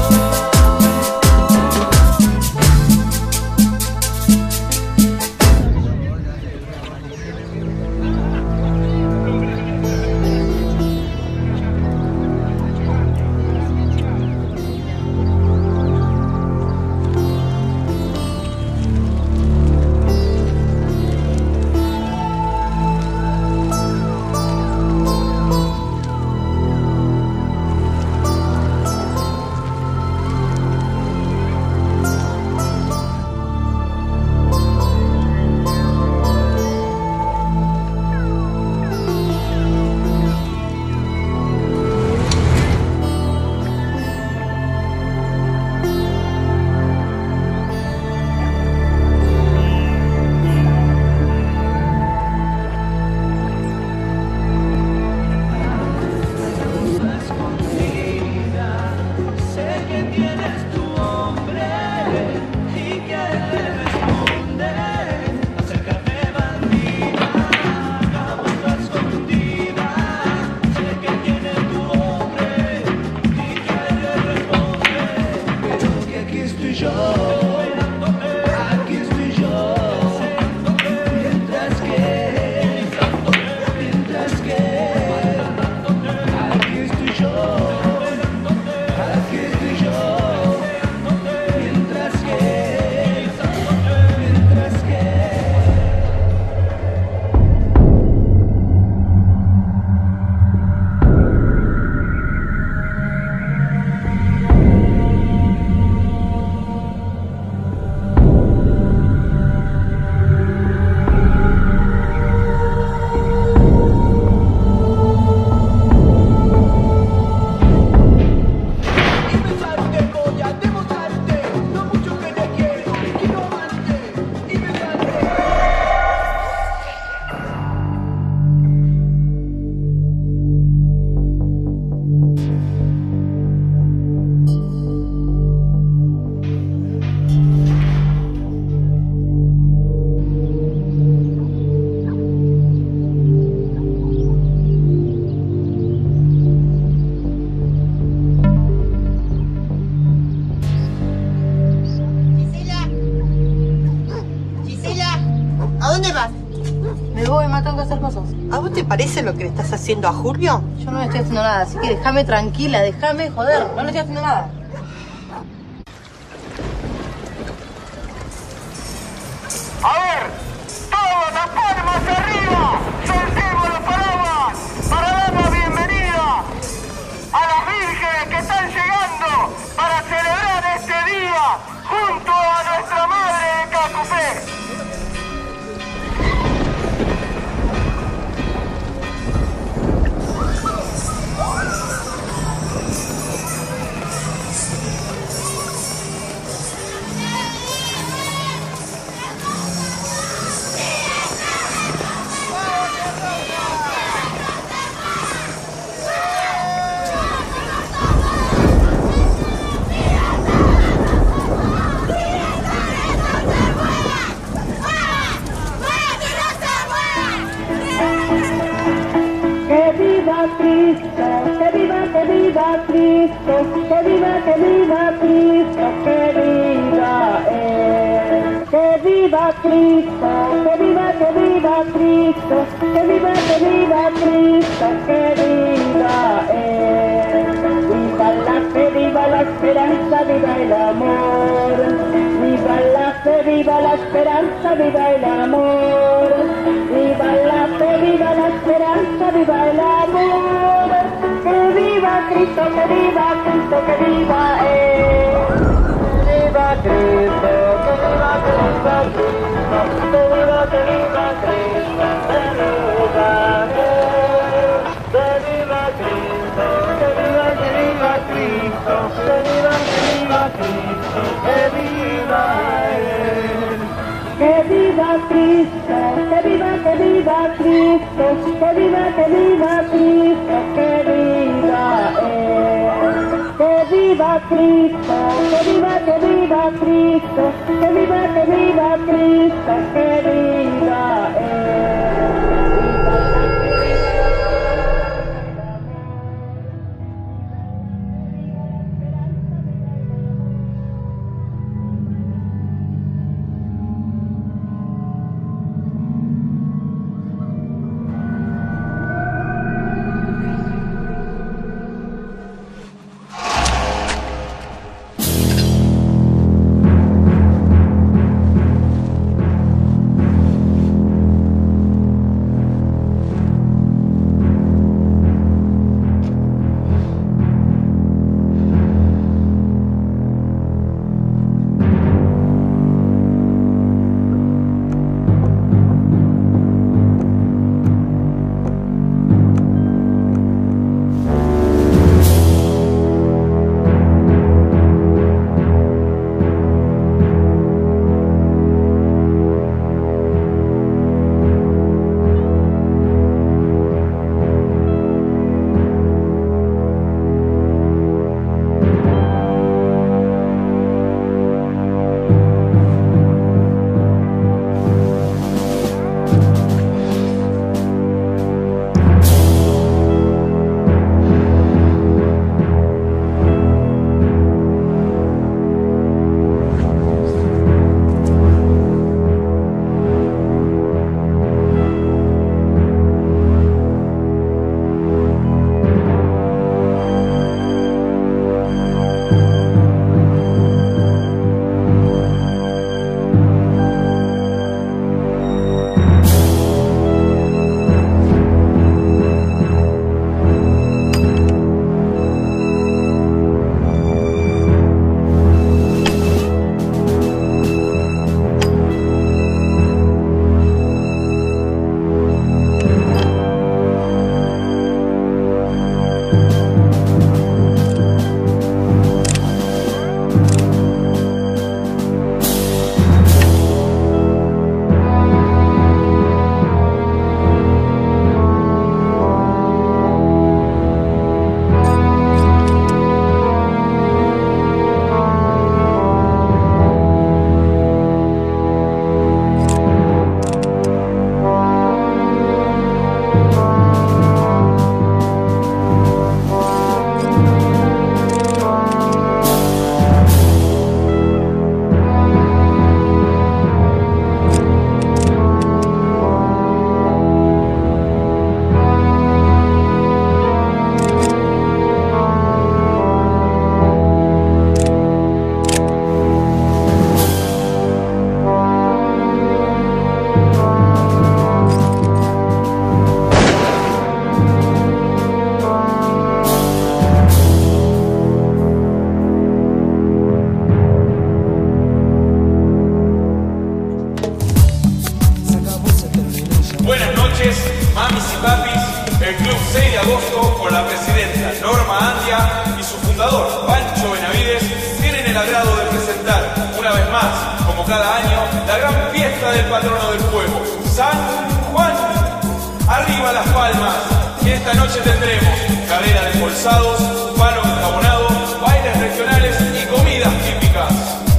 ¿A vos te parece lo que le estás haciendo a Julio? Yo no le estoy haciendo nada, así que déjame tranquila, déjame joder, no le estoy haciendo nada. A ver, todos las palmas arriba, soltemos los paraguas para dar la bienvenida a las vírgenes que están llegando para celebrar este día junto a nuestra madre de Cacupé. Que viva, que viva Cristo, que viva, que viva Cristo, que viva Él. Que viva Cristo, que viva, que viva Cristo, que viva, que viva Cristo, que viva Él. Viva la fe, viva la esperanza, viva el amor. Viva la fe, viva la esperanza, viva el amor. Viva la fe, viva la esperanza, viva el amor. Que viva Cristo, que viva Cristo, que viva Él. Que viva Cristo, que viva, que viva Cristo, que viva, que viva Cristo, que viva Él. Que viva Cristo, que viva, que viva Cristo, que viva, que viva Cristo, que viva Él. Que viva Cristo, que viva, que viva Cristo, que viva, que viva Cristo, que viva Él. Que viva Cristo, que viva, que viva Cristo, que viva, que viva Cristo, que viva Él. Pancho Benavides tienen el agrado de presentar, una vez más, como cada año, la gran fiesta del patrono del fuego, San Juan. Arriba las palmas, y esta noche tendremos carrera de embolsados, palo enjabonado, bailes regionales y comidas típicas.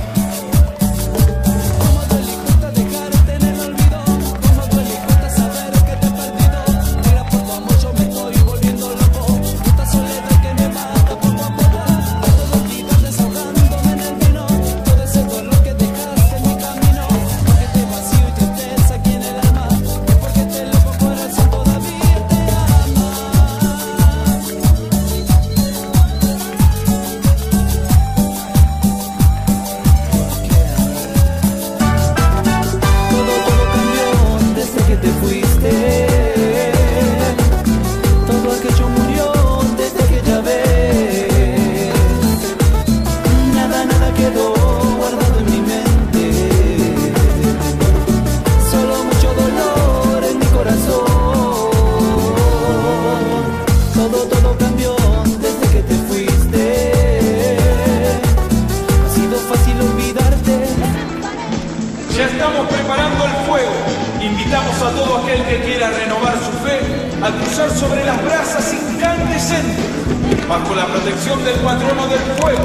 A todo aquel que quiera renovar su fe, a cruzar sobre las brasas incandescentes, bajo la protección del patrono del fuego.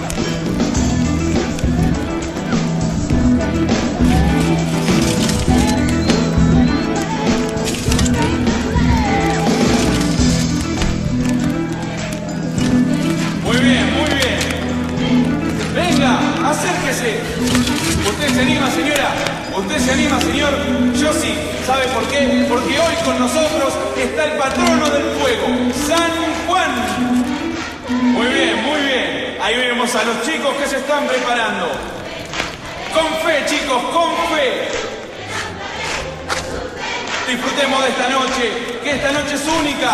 Muy bien, muy bien. Venga, acérquese. ¿Usted se anima, señora? ¿Usted se anima, señor? Yo sí. ¿Sabe por qué? Porque hoy con nosotros está el patrono del fuego, San Juan. Muy bien, muy bien. Ahí vemos a los chicos que se están preparando. Con fe, chicos, con fe. Disfrutemos de esta noche, que esta noche es única.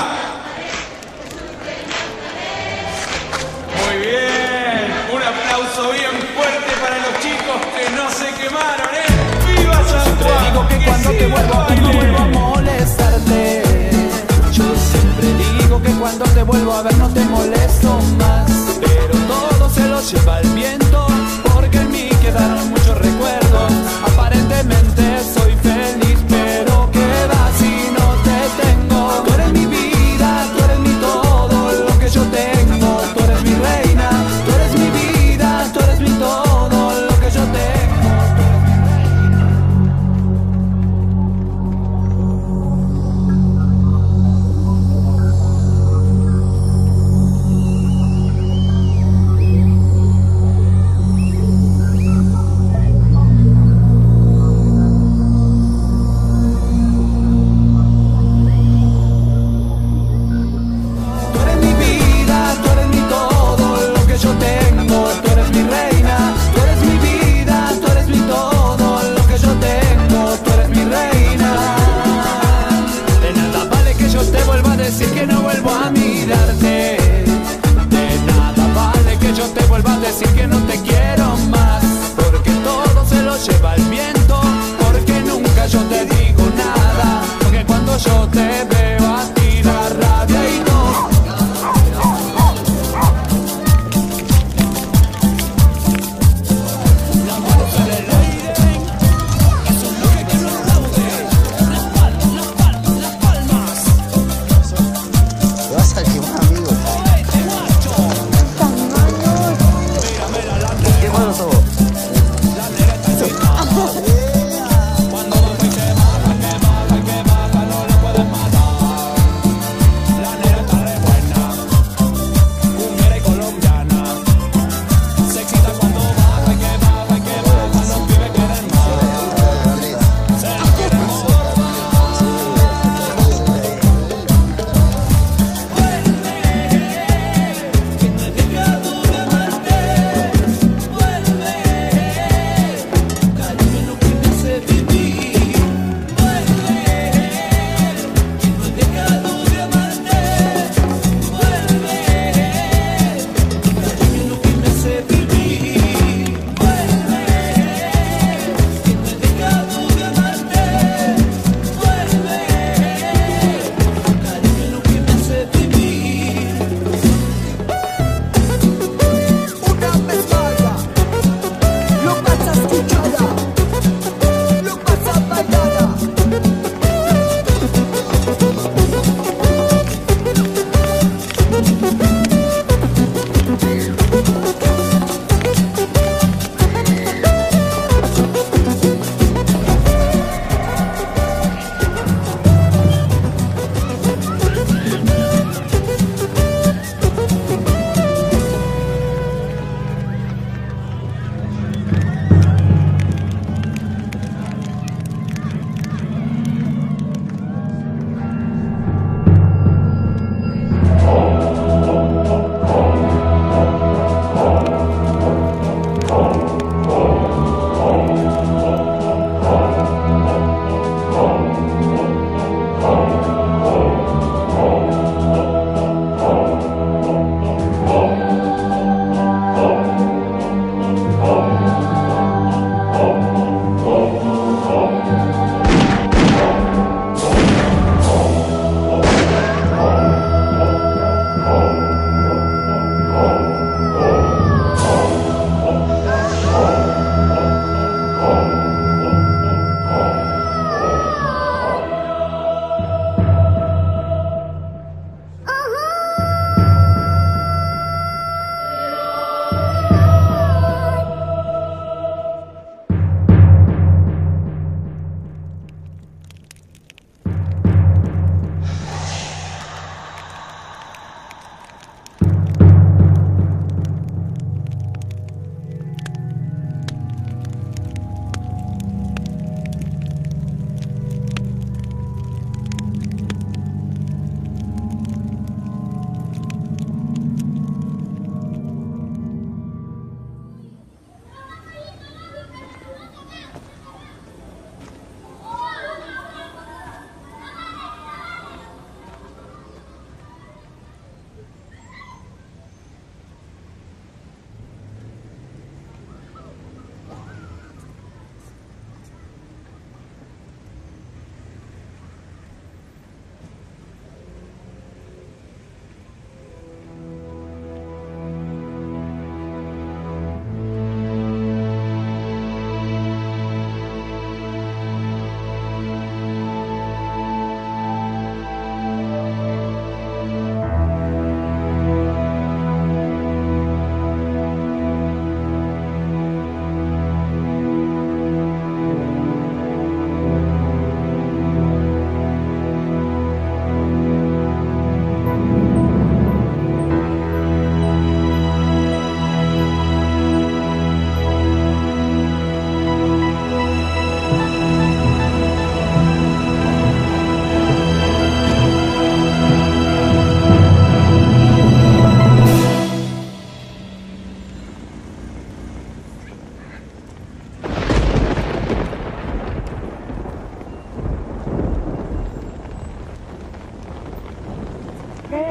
Muy bien. Un aplauso bien fuerte para los chicos que no se quemaron, ¿eh? ¡Viva San Juan! Digo que cuando te vuelvo a ver no vuelvo a molestarte. Yo siempre digo que cuando te vuelvo a ver no te molesto más. Pero todo se lo lleva el viento, porque en mí quedaron muchos recuerdos. Aparentemente soy feliz, pero ¿qué va si no te tengo? Tú eres mi vida, tú eres mi todo, lo que yo tengo. Tú eres mi reina, tú eres mi vida, tú eres mi todo, lo que yo tengo.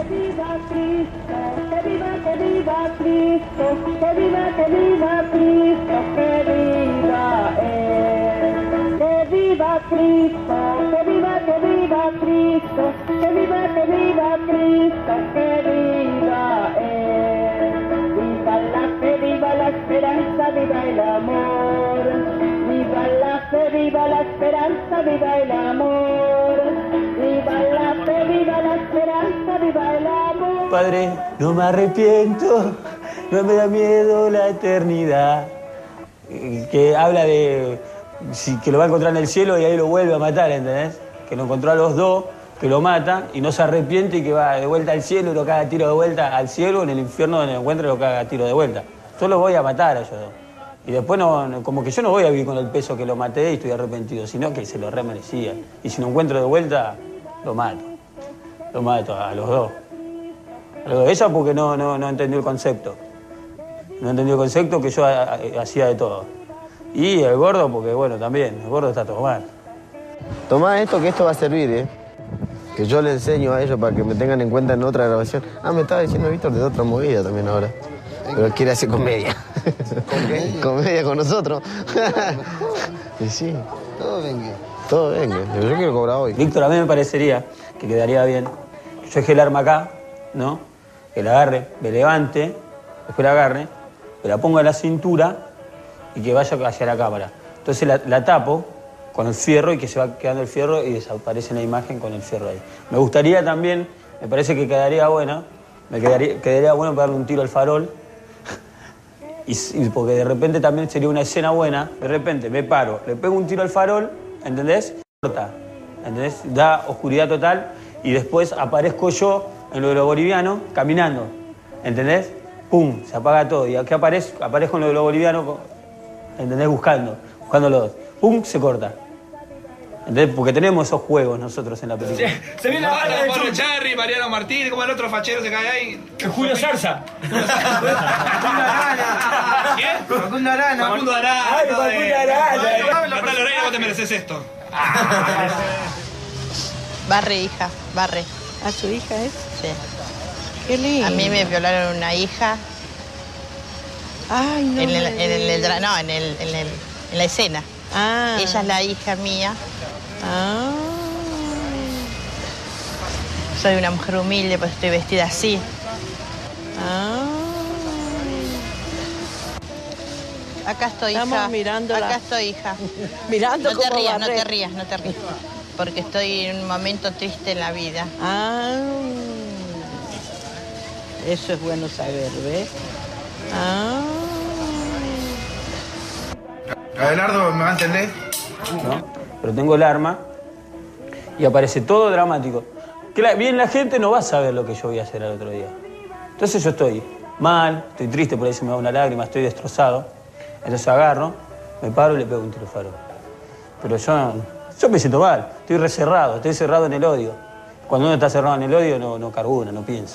Que viva Cristo, que viva, que viva Cristo, que viva, que viva Cristo, que viva Él. Que viva Cristo, que viva, que viva Cristo, que viva, que viva Cristo, que viva Él. Viva la fe, viva la esperanza, viva el amor. Viva la fe, viva la esperanza, viva el amor. Viva la fe, viva la esperanza, viva el amor. Padre, no me arrepiento, no me da miedo la eternidad. Que habla de si, que lo va a encontrar en el cielo y ahí lo vuelve a matar, ¿entendés? Que lo encontró a los dos, que lo mata y no se arrepiente y que va de vuelta al cielo y lo caga a tiro de vuelta al cielo, en el infierno donde lo encuentra y lo caga a tiro de vuelta. Yo los voy a matar a ellos dos. Y después, no, no, como que yo no voy a vivir con el peso que lo maté y estoy arrepentido, sino que se lo remerecía. Y si lo encuentro de vuelta, lo mato. Lo mato a los dos. A los dos. Ella porque no, no, no entendió el concepto. No entendió el concepto que yo a, a, hacía de todo. Y el gordo porque, bueno, también, el gordo está todo mal. Tomá esto, que esto va a servir, ¿eh? Que yo le enseño a ellos para que me tengan en cuenta en otra grabación. Ah, me estaba diciendo Víctor de otra movida también ahora. Pero quiere hacer comedia. ¿Comedia? Comedia con nosotros. Y sí. Todo venga. Todo venga. Yo quiero cobrar hoy. Víctor, a mí me parecería que quedaría bien. Yo dejé el arma acá, ¿no? Que la agarre, me levante, después la agarre, me la ponga en la cintura y que vaya hacia la cámara. Entonces la, la tapo con el fierro y que se va quedando el fierro y desaparece en la imagen con el fierro ahí. Me gustaría también, me parece que quedaría buena, me quedaría, quedaría bueno pegarle un tiro al farol. Y, y porque de repente también sería una escena buena, de repente me paro, le pego un tiro al farol, ¿entendés? Corta, ¿entendés? Da oscuridad total y después aparezco yo en lo de lo boliviano caminando, ¿entendés? Pum, se apaga todo y aquí aparezco, aparezco en lo de lo boliviano, ¿entendés? Buscando, buscando los dos. Pum, se corta. ¿Entendés? Porque tenemos esos juegos nosotros en la película. Se, se viene la bala de Pablo Charri, Mariano Martínez, como el otro fachero se cae ahí. Julio Zarza. ¿Quién? Facundo Arana. Facundo Arana. Ay, Facundo Arana. Natal Oreiro, vos te mereces esto. Barre, hija, barre. ¿A su hija es? Sí. Qué lindo. A mí me violaron una hija. Ay, no. En el, me en el, digas. no, en, el, en, el, en la escena. Ah. Ella es la hija mía. Ah. Soy una mujer humilde, pues estoy vestida así. Ah. Acá estoy, Estamos hija. mirándola. Acá estoy, hija. Mirando No te cómo rías, no barre. te rías, no te rías. Porque estoy en un momento triste en la vida. Ah. Eso es bueno saber, ¿ves? Ah. Abelardo, ¿me va a entender? ¿No? Pero tengo el arma y aparece todo dramático. Que la, bien la gente no va a saber lo que yo voy a hacer al otro día. Entonces yo estoy mal, estoy triste, por ahí se me va una lágrima, estoy destrozado. Entonces agarro, me paro y le pego un tiro al farol. Pero yo, yo me siento mal, estoy recerrado, estoy cerrado en el odio. Cuando uno está cerrado en el odio no, no carbura, no piensa.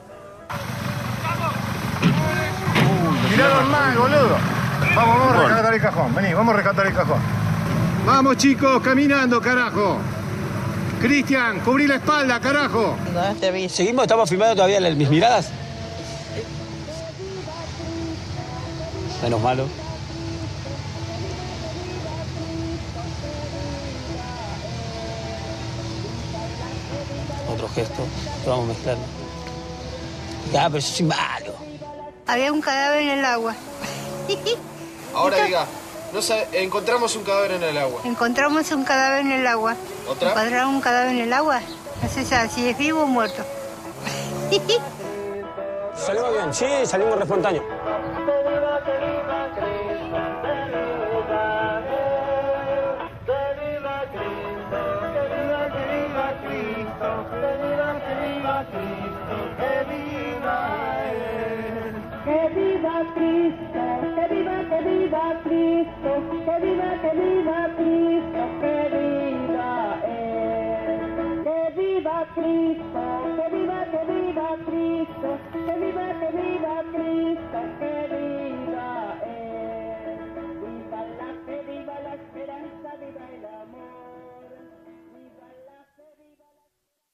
Tiraron mal, boludo. Vamos, vamos a rescatar el cajón. Vení, vamos a rescatar el cajón. Vamos, chicos, caminando, carajo. Cristian, cubrí la espalda, carajo. No te vi. ¿Seguimos? ¿Estamos filmando todavía las- mis miradas? Menos malo. Otro gesto, lo vamos mezclando. Ya, pero yo soy malo. Había un cadáver en el agua. Ahora diga, no sabe- encontramos un cadáver en el agua. Encontramos un cadáver en el agua. ¿Otra? ¿Encontraron un cadáver en el agua? No se sabe si es vivo o muerto. Salimos bien, sí, salimos re espontáneos. Que viva Cristo, que viva, que viva Cristo, que viva, que viva Cristo, que viva Él. Que viva Cristo, que viva, que viva Cristo, que viva, que viva Cristo, que viva Él. Viva la fe, viva la esperanza, viva el amor.